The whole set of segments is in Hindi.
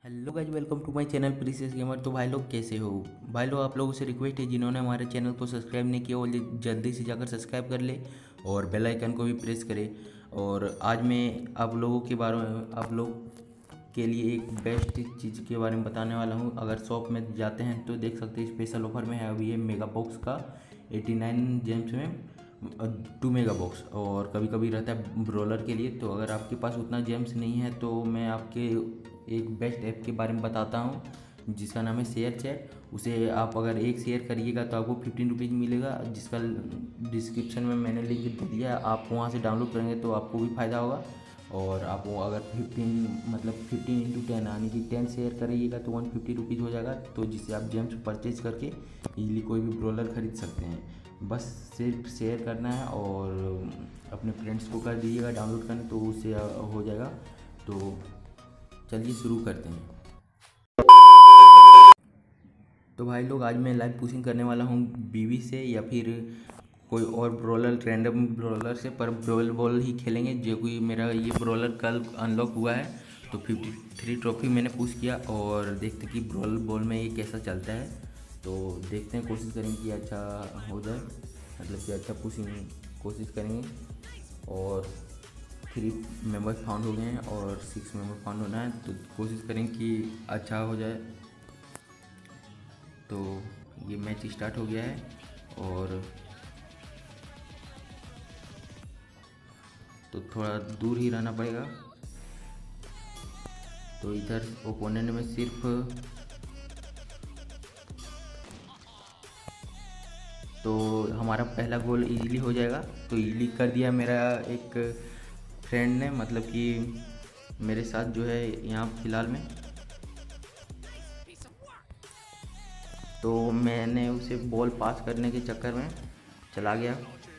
Hello guys, welcome to my channel precious gamer. तो भाई लोग कैसे हो? भाई लोग आप लोगों से रिक्वेस्ट है, जिन्होंने हमारे चैनल को सब्सक्राइब नहीं किया वो जल्दी से जाकर सब्सक्राइब कर ले और बेल आइकन को भी प्रेस करें। और आज मैं आप लोगों के बारे में आप लोग के लिए एक बेस्ट चीज़ के बारे में बताने वाला हूं। अगर शॉप में जाते हैं तो देख सकते हैं स्पेशल ऑफर में है अभी ये मेगा बॉक्स का 89 जेम्स में 2 मेगा बॉक्स, और कभी कभी रहता है ब्रोलर के लिए। तो अगर आपके पास उतना जेम्स नहीं है तो मैं आपके एक बेस्ट ऐप के बारे में बताता हूँ जिसका नाम है शेयर चैट। उसे आप अगर एक शेयर करिएगा तो आपको 15 रुपीज़ मिलेगा, जिसका डिस्क्रिप्शन में मैंने लिंक दे दिया है। आप वहाँ से डाउनलोड करेंगे तो आपको भी फ़ायदा होगा। और आप वो अगर 15 इंटू 10 यानी कि 10 शेयर करिएगा तो 150 रुपीज़ हो जाएगा, तो जिससे आप जेम्स परचेज करके इजीली कोई भी ब्रोलर खरीद सकते हैं। बस सिर्फ शेयर करना है और अपने फ्रेंड्स को कर दीजिएगा डाउनलोड करने, तो उससे हो जाएगा। तो चलिए शुरू करते हैं। तो भाई लोग आज मैं लाइव पुशिंग करने वाला हूँ बीवी से या फिर कोई और ब्रोलर, रैंडम ब्रोलर से, पर ब्रोल बॉल ही खेलेंगे। जो कि मेरा ये ब्रोलर कल अनलॉक हुआ है, तो 53 ट्रॉफी मैंने पुश किया और देखते कि ब्रोल बॉल में ये कैसा चलता है। तो देखते हैं, कोशिश करेंगे कि अच्छा हो जाए, मतलब कि अच्छा पुशिंग कोशिश करेंगे। और 3 मेंबर्स फाउंड हो गए हैं और 6 मेंबर फाउंड होना है, तो कोशिश करेंगे कि अच्छा हो जाए। तो ये मैच स्टार्ट हो गया है और तो थोड़ा दूर ही रहना पड़ेगा। तो इधर ओपोनेंट में सिर्फ तो हमारा पहला गोल इजीली हो जाएगा। तो इजीली कर दिया मेरा एक फ्रेंड ने, मतलब कि मेरे साथ जो है यहाँ फ़िलहाल में। तो मैंने उसे बॉल पास करने के चक्कर में चला गया,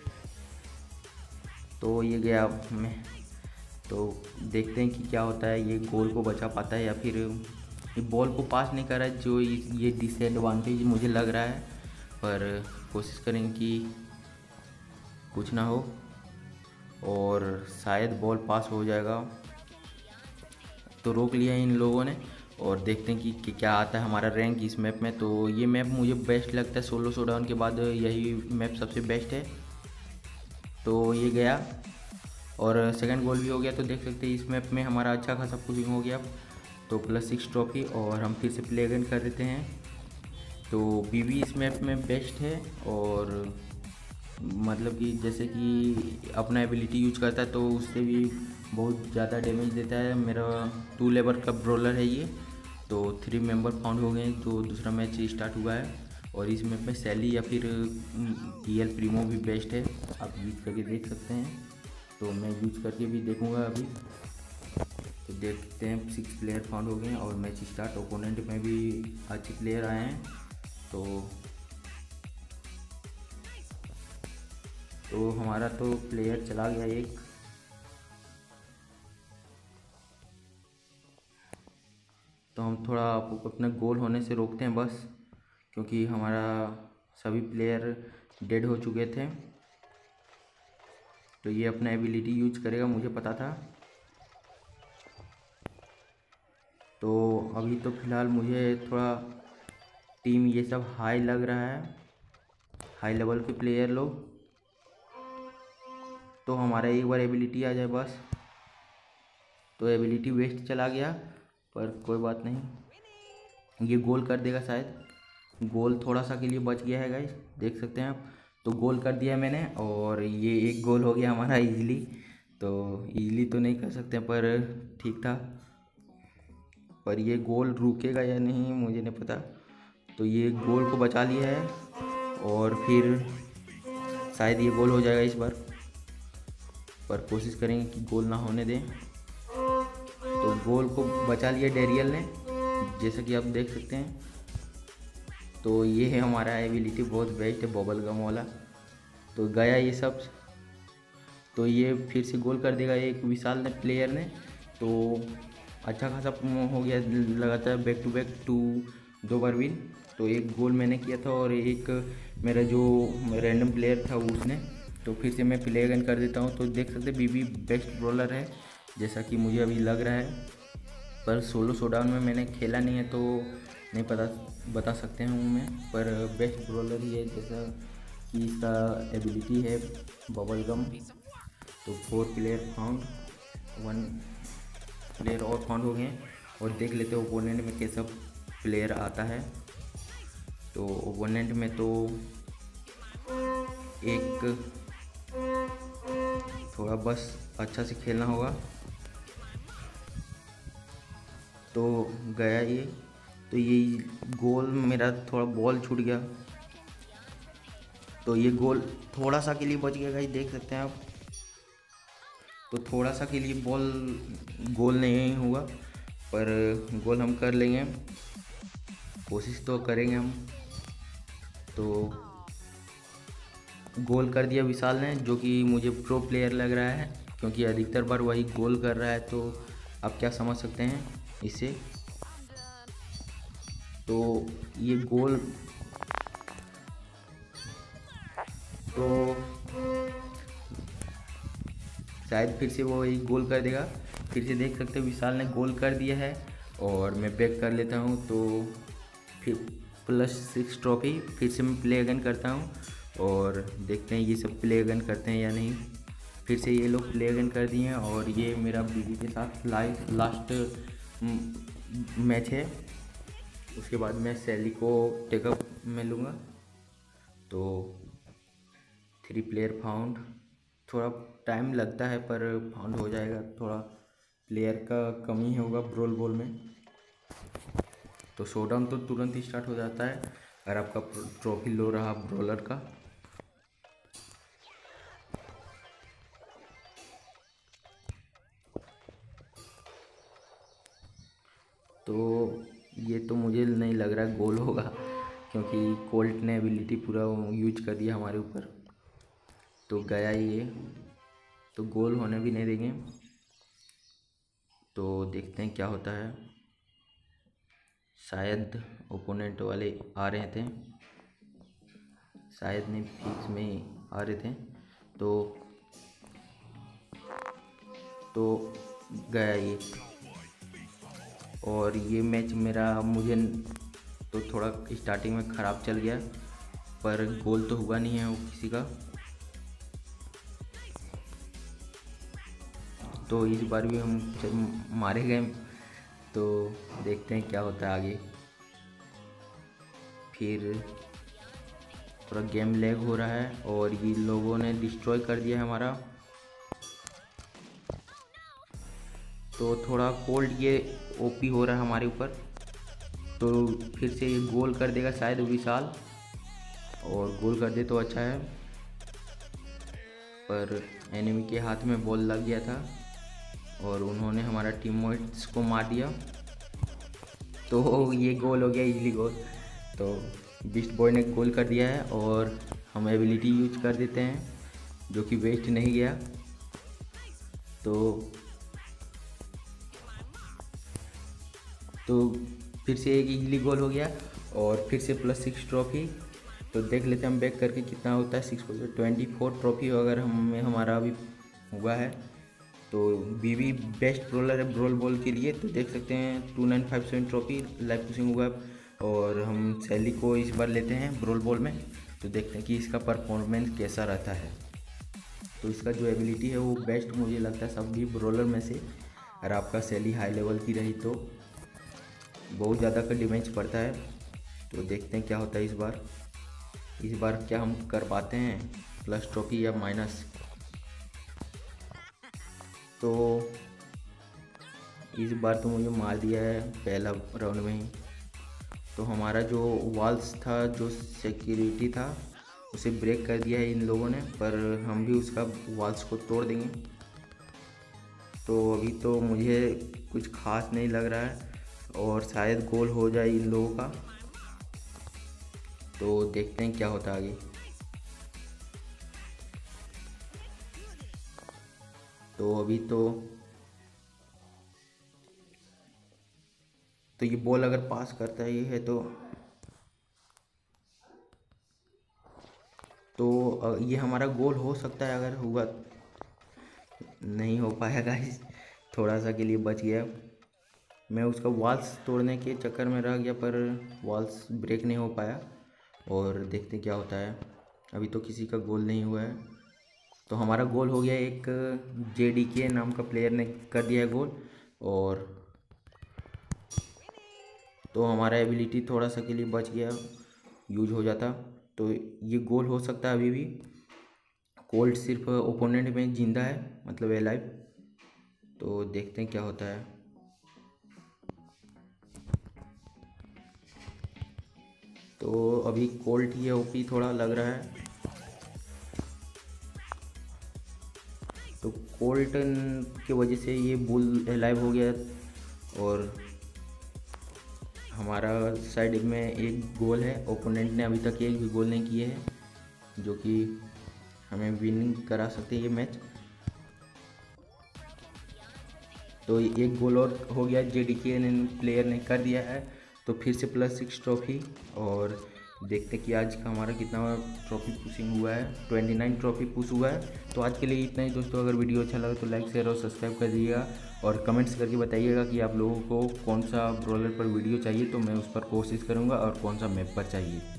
तो ये गया मैं। तो देखते हैं कि क्या होता है, ये गोल को बचा पाता है या फिर ये बॉल को पास नहीं कर रहा है, जो ये डिसएडवांटेज मुझे लग रहा है। पर कोशिश करेंगे कि कुछ ना हो और शायद बॉल पास हो जाएगा। तो रोक लिया इन लोगों ने और देखते हैं कि क्या आता है हमारा रैंक इस मैप में। तो ये मैप मुझे बेस्ट लगता है, सोलो शोडाउन के बाद यही मैप सबसे बेस्ट है। तो ये गया और सेकंड गोल भी हो गया। तो देख सकते हैं इस मैप में हमारा अच्छा खासा पुशिंग हो गया। तो +6 ट्रॉफी और हम फिर से प्ले अगेन कर देते हैं। तो बीवी इस मैप में बेस्ट है, और मतलब कि जैसे कि अपना एबिलिटी यूज करता है तो उससे भी बहुत ज़्यादा डैमेज देता है। मेरा 2 लेवल का ब्रोलर है ये। तो 3 मेंबर फाउंड हो गए हैं, तो दूसरा मैच स्टार्ट हुआ है। और इस मैप में सैली या फिर टीएल प्रीमो भी बेस्ट है, आप यूज करके देख सकते हैं। तो मैं यूज करके भी देखूंगा अभी। तो देखते हैं 6 प्लेयर फाउंड हो गए हैं और मैच स्टार्ट। ओपोनेंट में भी अच्छे प्लेयर आए हैं। तो हमारा तो प्लेयर चला गया एक। तो हम थोड़ा अपने गोल होने से रोकते हैं बस, क्योंकि हमारा सभी प्लेयर डेड हो चुके थे। तो ये अपना एबिलिटी यूज करेगा, मुझे पता था। तो अभी तो फ़िलहाल मुझे थोड़ा टीम ये सब हाई लग रहा है, हाई लेवल के प्लेयर लोग। तो हमारा एक बार एबिलिटी आ जाए बस। तो एबिलिटी वेस्ट चला गया, पर कोई बात नहीं, ये गोल कर देगा शायद। गोल थोड़ा सा के लिए बच गया है गाइस, देख सकते हैं आप। तो गोल कर दिया मैंने और ये एक गोल हो गया हमारा इजीली। तो इजीली तो नहीं कर सकते पर ठीक था। पर ये गोल रुकेगा या नहीं मुझे नहीं पता। तो ये गोल को बचा लिया है और फिर शायद ये गोल हो जाएगा इस बार, पर कोशिश करेंगे कि गोल ना होने दें। तो गोल को बचा लिया डेरियल ने, जैसा कि आप देख सकते हैं। तो ये है हमारा एबिलिटी, बहुत बेस्ट है बबल गम वाला। तो गया ये सब। तो ये फिर से गोल कर देगा एक विशाल ने प्लेयर ने। तो अच्छा खासा हो गया, लगातार बैक टू बैक 2 बार विन। तो एक गोल मैंने किया था और एक मेरा जो रैंडम प्लेयर था उसने। तो फिर से मैं प्ले अगेन कर देता हूँ। तो देख सकते बीबी बेस्ट बॉलर है, जैसा कि मुझे अभी लग रहा है। पर सोलो शोडाउन में मैंने खेला नहीं है तो नहीं पता बता सकते हूँ मैं। पर बेस्ट ब्रोलर ही है, जैसा कि इसका एबिलिटी है बबल गम। तो 4 प्लेयर फाउंड, 1 प्लेयर और फाउंड हो गए। और देख लेते हैं ओपोनेंट में कैसा प्लेयर आता है। तो ओपोनेंट में तो एक थोड़ा बस अच्छा से खेलना होगा। तो गया ये, तो ये गोल मेरा थोड़ा बॉल छूट गया, तो ये गोल थोड़ा सा के लिए बच गया गाइस, देख सकते हैं आप। तो थोड़ा सा के लिए बॉल गोल नहीं हुआ, पर गोल हम कर लेंगे, कोशिश तो करेंगे हम। तो गोल कर दिया विशाल ने, जो कि मुझे प्रो प्लेयर लग रहा है, क्योंकि अधिकतर बार वही गोल कर रहा है। तो आप क्या समझ सकते हैं इससे। तो ये गोल तो शायद फिर से वो एक गोल कर देगा। फिर से देख सकते हो विशाल ने गोल कर दिया है। और मैं बैक कर लेता हूँ, तो फिर +6 ट्रॉफी फिर से मैं प्ले अगेन करता हूँ। और देखते हैं ये सब प्ले अगेन करते हैं या नहीं। फिर से ये लोग प्ले अगेन कर दिए हैं, और ये मेरा बीबी के साथ लास्ट मैच है। उसके बाद मैं सैली को टेकअप में लूँगा। तो 3 प्लेयर फाउंड, थोड़ा टाइम लगता है पर फाउंड हो जाएगा, थोड़ा प्लेयर का कमी होगा ब्रोल बॉल में। तो शोडाउन तो तुरंत ही स्टार्ट हो जाता है अगर आपका ट्रॉफी लो रहा ब्रोलर का। तो ये तो मुझे नहीं लग रहा गोल होगा, क्योंकि कोल्ट ने एबिलिटी पूरा यूज कर दिया हमारे ऊपर। तो गया ये, तो गोल होने भी नहीं देंगे। तो देखते हैं क्या होता है। शायद ओपोनेंट वाले आ रहे थे, शायद नहीं फिक्स में ही आ रहे थे। तो गया ये। और ये मैच मेरा मुझे तो थोड़ा स्टार्टिंग में ख़राब चल गया, पर गोल तो हुआ नहीं है वो किसी का। तो इस बार भी हम मारे गए। तो देखते हैं क्या होता है आगे। फिर थोड़ा गेम लैग हो रहा है, और ये लोगों ने डिस्ट्रॉय कर दिया है हमारा। तो थोड़ा कोल्ड ये ओपी हो रहा है हमारे ऊपर। तो फिर से ये गोल कर देगा शायद विशाल, और गोल कर दे तो अच्छा है। पर एनिमी के हाथ में बॉल लग गया था, और उन्होंने हमारा टीममेट्स को मार दिया। तो ये गोल हो गया, इजीली गोल। तो बीस्ट बॉय ने गोल कर दिया है, और हम एबिलिटी यूज कर देते हैं, जो कि वेस्ट नहीं गया। तो फिर से एक इजीली गोल हो गया, और फिर से +6 ट्रॉफी। तो देख लेते हैं हम बैक करके कितना होता है। 24 ट्रॉफी अगर हमारा अभी हुआ है। तो बीबी बेस्ट ब्रोलर है ब्रोल बॉल के लिए। तो देख सकते हैं 2957 ट्रॉफी लाइव पुशिंग हुआ है। और हम सैली को इस बार लेते हैं ब्रोल बॉल में। तो देखते हैं कि इसका परफॉर्मेंस कैसा रहता है। तो इसका जो एबिलिटी है वो बेस्ट मुझे लगता है सभी ब्रोलर में से। अगर आपका सैली हाई लेवल की रही तो बहुत ज़्यादा का डैमेज पड़ता है। तो देखते हैं क्या होता है इस बार क्या हम कर पाते हैं, प्लस ट्रॉफी या माइनस। तो इस बार तो मुझे मार दिया है पहला राउंड में ही। तो हमारा जो वॉल्स था, जो सिक्योरिटी था, उसे ब्रेक कर दिया है इन लोगों ने, पर हम भी उसका वॉल्स को तोड़ देंगे। तो अभी तो मुझे कुछ खास नहीं लग रहा है, और शायद गोल हो जाए इन लोगों का। तो देखते हैं क्या होता है आगे। तो अभी तो ये बॉल अगर पास करता ही है तो ये हमारा गोल हो सकता है। अगर हुआ, नहीं हो पाया गाइस, थोड़ा सा के लिए बच गया। मैं उसका वॉल्स तोड़ने के चक्कर में रह गया, पर वॉल्स ब्रेक नहीं हो पाया। और देखते क्या होता है। अभी तो किसी का गोल नहीं हुआ है। तो हमारा गोल हो गया, एक JDK नाम का प्लेयर ने कर दिया है गोल। और तो हमारा एबिलिटी थोड़ा सा के लिए बच गया, यूज हो जाता तो ये गोल हो सकता है अभी भी। कोल्ट सिर्फ ओपोनेंट में जिंदा है, मतलब एलाइव। तो देखते हैं क्या होता है। तो अभी कोल्ट ये ओपी थोड़ा लग रहा है। तो कोल्ट की वजह से ये बुल एलाइव हो गया। और हमारा साइड में एक गोल है, ओपोनेंट ने अभी तक एक भी गोल नहीं किए हैं, जो कि हमें विनिंग करा सकते हैं ये मैच। तो एक गोल और हो गया, JDK प्लेयर ने कर दिया है। तो फिर से +6 ट्रॉफी। और देखते कि आज का हमारा कितना ट्रॉफी पुशिंग हुआ है। 29 ट्रॉफी पुश हुआ है। तो आज के लिए इतना ही दोस्तों। अगर वीडियो अच्छा लगा तो लाइक शेयर और सब्सक्राइब कर दीजिएगा, और कमेंट्स करके बताइएगा कि आप लोगों को कौन सा ब्रॉलर पर वीडियो चाहिए, तो मैं उस पर कोशिश करूँगा, और कौन सा मैप पर चाहिए।